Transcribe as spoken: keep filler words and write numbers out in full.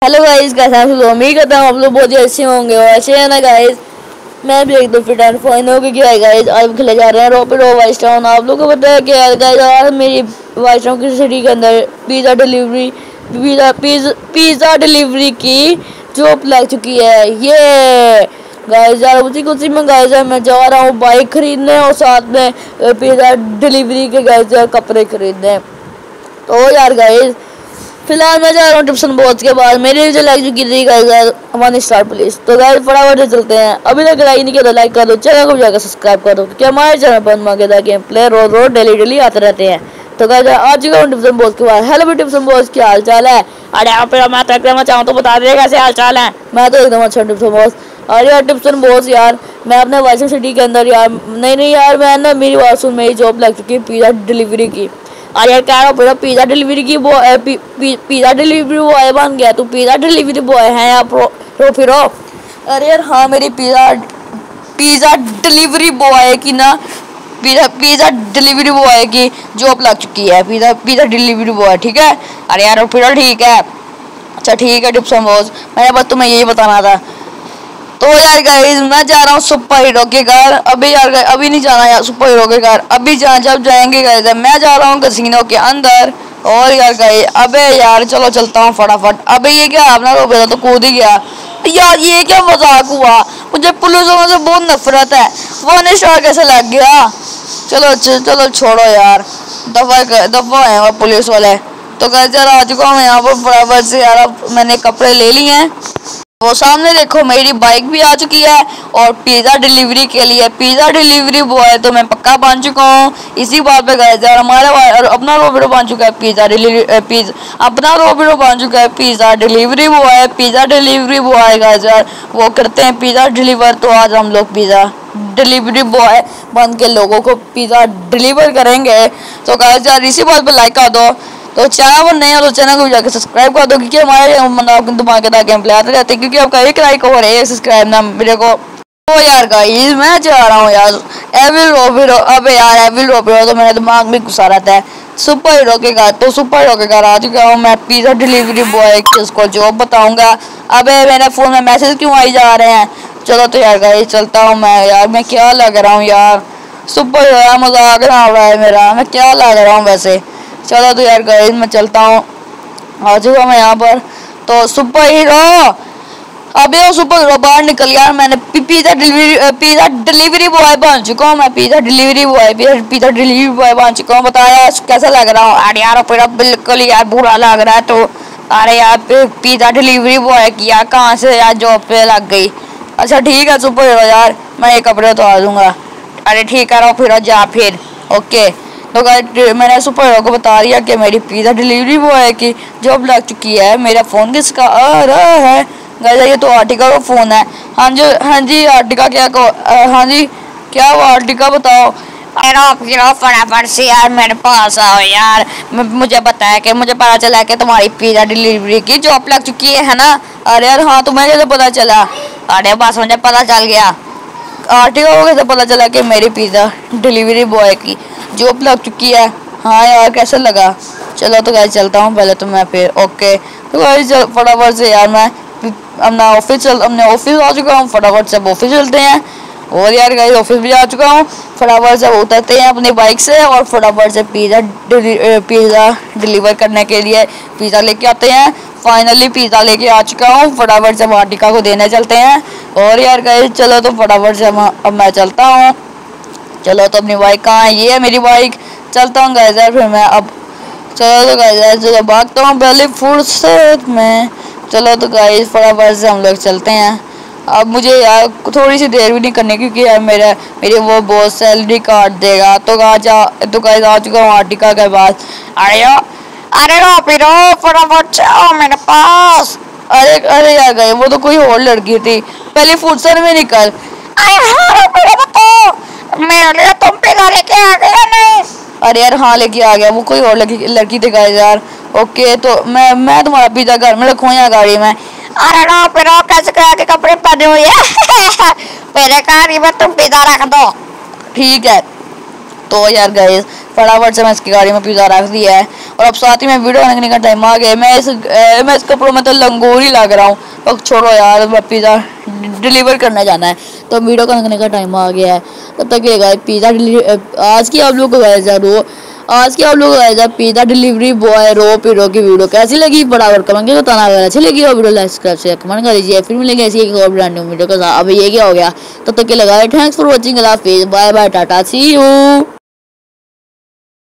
Hello guys, कैसे हैं आप लोग। उम्मीद करता हूँ आप लोग बहुत ही अच्छे होंगे और अच्छे हैं ना गाइस। मैं भी एकदम फिट एंड फाइन हो गया है गाइस। आज खेले जा रहे हैं रॉपिडो वाइस टाउन। आप लोगों को पता है कि गाइस आज मेरी वाइस टाउन की सिटी के अंदर pizza delivery pizza pizza delivery की जॉब लग चुकी है। ये गाइस यार उसी खुशी में गाइस मैं जा रहा हूँ बाइक खरीदने और साथ में पिज़्ज़ा डिलीवरी के गाइस कपड़े खरीदने। तो यार गाइस फिलहाल मैं जा रहा हूँ टिप्सन बॉस के बाद मेरी जो लाइक चुकी थी गाइस वन स्टार पुलिस। तो गाइस फटाफट से चलते हैं। अभी तक लाइक नहीं किया तो लाइक कर दो, चैनल को जाकर सब्सक्राइब कर दो क्योंकि हमारे चैनल पर धमाकेदार गेम प्ले रोज रोज डेली डेली आते रहते हैं। तो गाइस आ चुका हूँ टिप्सन बॉस के बाद। हेलो टिप्सन बॉस, क्या हाल चाल है। अरे यहाँ पे मैं तो एकदम चाहूँ तो बता दे कैसे हाल चाल है। मैं तो एकदम अच्छा टिप्सन बॉस। अरे यार टिप्सन बॉस यार मैं अपने वाइस सिटी के अंदर यार नहीं नहीं यार मैं ना मेरी बात सुन, मेरी जॉब लग चुकी है पिज़्ज़ा डिलीवरी की। अरे यार क्या पूरा पिज़्ज़ा डिलीवरी की बॉय पी, पी, पिज़्ज़ा डिलीवरी बॉय बन गया तू। पिज़्ज़ा डिलीवरी बॉय है यार प्रो रो फिर। अरे यार हाँ मेरी पिज़्ज़ा पिज़्ज़ा डिलीवरी बॉय की ना पिज़्ज़ा पिज़्ज़ा डिलीवरी बॉय की जॉब लग चुकी है। पिज़्ज़ा पिज़्ज़ा डिलीवरी बॉय ठीक है। अरे यार फिर ठीक है, अच्छा ठीक है टिप्सन बॉस, मैंने बस तुम्हें यही बताना था। तो यार गाइस मैं जा रहा हूँ सुपर हीरो के घर। अभी यार अभी नहीं जाना यार सुपर हीरो के घर, अभी जा जब जाएंगे गाइस मैं जा रहा हूँ कैसीनो के अंदर। और यार गाइस अबे यार चलो चलता हूँ फटाफट। अबे ये क्या अपना रो गया तो कूद ही गया यार, ये क्या मजाक हुआ। मुझे पुलिस वालों से बहुत नफरत है। वन स्टार कैसे लग गया। चलो चलो छोड़ो यार, दफा दफा है वो पुलिस वाले। तो गाइस यार आ चुका हूँ यहाँ पर फटाफट से यार। अब मैंने कपड़े ले लिए हैं। वो सामने देखो मेरी बाइक भी आ चुकी है और पिज़्ज़ा डिलीवरी के लिए पिज़्ज़ा डिलीवरी बॉय तो मैं पक्का बन चुका हूँ। इसी बात पे गए थे और हमारा और अपना रोबिडो बन चुका है पिज़्ज़ा डिलीवरी पिज़्ज़ा अपना रोबिडो बन चुका है pizza delivery boy. Pizza delivery boy guys यार वो करते हैं पिज़्ज़ा डिलीवर। तो आज हम लोग पिज़्ज़ा डिलीवरी बॉय बन के लोगों को पिज़्ज़ा डिलीवर करेंगे। तो गाइस यार इसी बात पे लाइक कर दो। तो चैनल पर नए हो तो चैनल को जाकर सब्सक्राइब कर दो क्योंकि हमारे मतलब धमाकेदार गेम प्ले आते रहते हैं। क्योंकि आपका एक लाइक और एक सब्सक्राइब ना मेरे को। तो यार गाइस मैं जा रहा हूँ यार एविल रोबिडो। अबे यार एविल रोबिडो तो मेरे दिमाग में घुसा रहता है सुपर हीरो के घर। तो सुपर हीरो के घर आ चुका हूँ मैं पिज़्ज़ा डिलीवरी बॉय की उसको जॉब बताऊंगा। अबे मेरे फ़ोन में मैसेज क्यों आई जा रहे हैं। चलो तो यार गाइस चलता हूँ मैं। यार मैं क्या लग रहा हूँ यार सुपर हीरो, मजाक ना हो रहा है मेरा, मैं क्या लग रहा हूँ वैसे। चलो तो यार गाइस मैं चलता हूँ, आ चुका मैं यहाँ पर। तो सुपर हीरो अबे वो सुपर हीरो बाहर निकल यार। मैंने pizza delivery pizza delivery boy बन चुका हूँ मैं। Pizza delivery boy pizza delivery boy बन चुका हूँ। बताया कैसा लग रहा हूँ। अरे यार फिर बिल्कुल यार बुरा लग रहा है। तो अरे यार पिज़्ज़ा डिलीवरी बॉय की यार कहाँ से यार जॉब पे लग गई। अच्छा ठीक है सुपर हीरो यार मैं ये कपड़े तो आ दूँगा। अरे ठीक है फिर जा फिर ओके। तो गाइस मैंने सुपर हीरो को बता दिया कि मेरी पिज़्ज़ा डिलीवरी बॉय की जॉब लग चुकी है। मेरा फ़ोन किसका आ रहा है गाइस, ये तो आर्टिका का फ़ोन है। हाँ जी हाँ जी आर्टिका क्या को हाँ जी क्या वो आर्टिका बताओ। अरे फिर फटाफट से यार मेरे पास आओ यार। मुझे बताया कि मुझे पता चला कि तुम्हारी पिज़्ज़ा डिलीवरी की जॉब लग चुकी है ना। अरे यार हाँ तुम्हें कैसे पता चला। अरे बस मुझे पता चल गया। आर्टिका को कैसे पता चला कि मेरी पिज़्ज़ा डिलीवरी बॉय की जॉब लग चुकी है। हाँ यार कैसे लगा। चलो तो गाइस चलता हूँ पहले तो मैं फिर ओके। तो गाइस फटाफट से यार मैं अपना ऑफिस चल अपने ऑफिस आ चुका हूँ। फटाफट से ऑफिस चलते हैं। और यार गाइस ऑफिस भी आ चुका हूँ। फटाफट से उतरते हैं अपनी बाइक से और फटाफट से पिज़्ज़ा पिज़्ज़ा डिलीवर करने के लिए पिज़्ज़ा लेके आते हैं। फाइनली पिज़्ज़ा लेके आ चुका हूँ। फटाफट से आर्टिका को देने चलते हैं। और यार गाइस चलो तो फटाफट से अब मैं चलता हूँ। चलो तो अपनी बाइक कहाँ है, ये है मेरी बाइक। चलता हूँ गाइस यार फिर मैं अब। चलो तो गाइस यार चलो भागता हूँ पहले फुर्सत में। चलो तो गाइस फटाफट से हम लोग चलते हैं। अब मुझे यार थोड़ी सी देर भी नहीं करनी क्योंकि यार मेरा मेरे वो बॉस सैलरी काट देगा। तो आज तो गाइस आ चुका हूँ आर्टिका के पास। अरे अरे रो फिर फटाफट से आओ मेरे पास। अरे अरे यार गए वो तो कोई और लड़की थी, पहले फुर्सत में निकल। अरे हाँ मेरे तो मेरे लिए तुम पिज़्ज़ा लेके आ गए नहीं। अरे यार हाँ लेके आ गया, वो कोई और लड़की लड़की थी गाइस यार। ओके तो मैं मैं तुम्हारा पिज़्ज़ा घर में रखूँ या गाड़ी में। अरे रो फिर कैसे कह के कपड़े पहने हुए हैं मेरे कार में तुम पिज़्ज़ा रख दो। ठीक है तो यार गाइस फटाफट से मैं इसकी गाड़ी में पिज़्ज़ा रख दिया है और अब साथ ही में वीडियो बनाने का टाइम आ गया। मैं इस मैं इस कपड़ों में तो लंगोर ही लग रहा हूँ। तो छोड़ो यार, पिज़्ज़ा डिलीवर करने जाना है तो वीडियो बनाने का टाइम आ गया है। तब तक ये गाइस पिज़्ज़ा आज की आप लोग को गाइस रो आज की आप लोग गाइस पिज़्ज़ा डिलीवरी बॉय रो पीरो की वीडियो कैसी लगी बराबर कमेंट करके बताना। अगर अच्छी लगी हो video like subscribe share comment कर दीजिए। फिर मिलेंगे ऐसी एक और ब्रांड न्यू वीडियो के साथ। अब ये क्या हो गया, तब तक के लगा थैंक्स फॉर वॉचिंग, अल्लाह हाफिज़, bye bye, tata, see you.